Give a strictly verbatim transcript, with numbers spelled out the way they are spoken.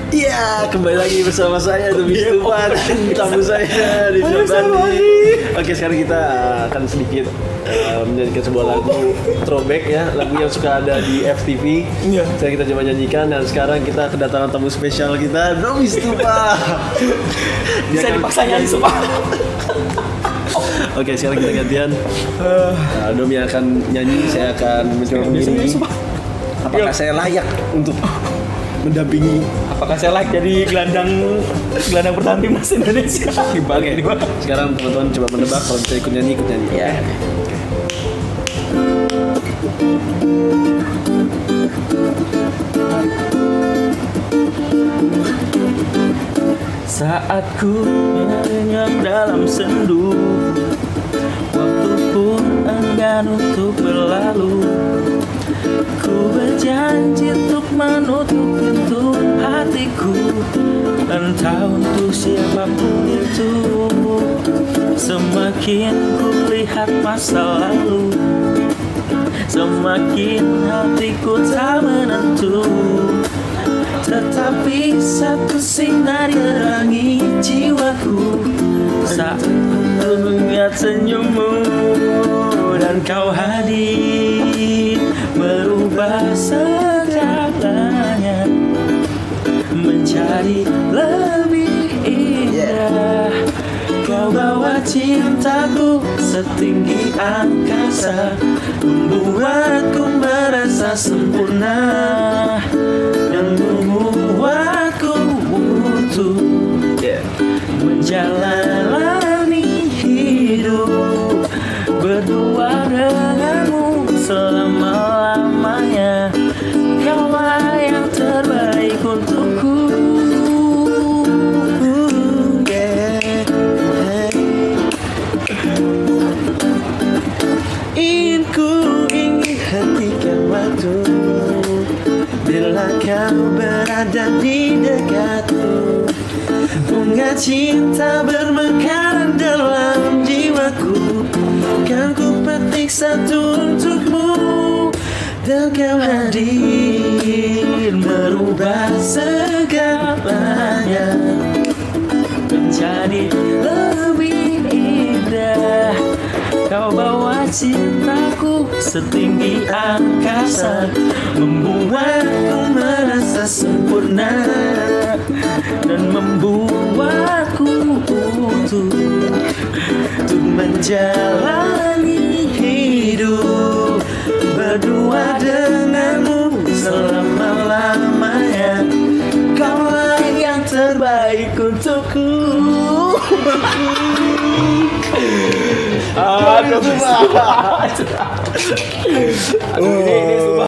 Iya, kembali lagi bersama saya Demi Stupa dan tamu saya di Jordani. Oke, sekarang kita akan sedikit uh, menyanyikan sebuah lagu throwback ya, lagu yang suka ada di F T V. Iya. Sekarang kita coba nyanyikan dan sekarang kita kedatangan tamu spesial kita, Demi Stupa. Bisa dipaksa nyanyi semua. Oke, sekarang kita gantian. Uh, Domi akan nyanyi, saya akan mencoba mengiringi. Apakah saya layak untuk mendampingi? Apakah saya layak jadi gelandang gelandang bertahan timnas Indonesia? Oke, sekarang teman-teman coba menebak, kalau bisa ikut nyanyi, ikut nyanyi. Ya. Saat ku menyengat dalam sendu, waktu pun enggan untuk berlalu. Ku berjanji untuk menutup pintu hatiku, entah untuk siapapun itu. Semakin ku lihat masa lalu, semakin hatiku tak menentu. Tetapi satu sinar terangi jiwaku saat ku melihat senyummu dan kau hadir, merubah segalanya menjadi lebih indah. Kau bawa cintaku setinggi angkasa, membuatku merasa sempurna dan membuatku butuh menjalani hidup berdua denganmu selama-lamanya. Kaulah yang terbaik untukku. Yeah. Ingin ku ingin hentikan waktu bila kau berada di dekatku. Bunga cinta bermekaran dalam jiwaku, kan ku petik satu untukmu. Dan kau hadir, merubah segalanya menjadi lebih indah. Kau bawa cintaku setinggi angkasa, membuatku merasa sempurna dan membuatku butuh untuk menjalani hidup berdua denganmu selama-lamanya. Kaulah yang terbaik untukku. Aduh,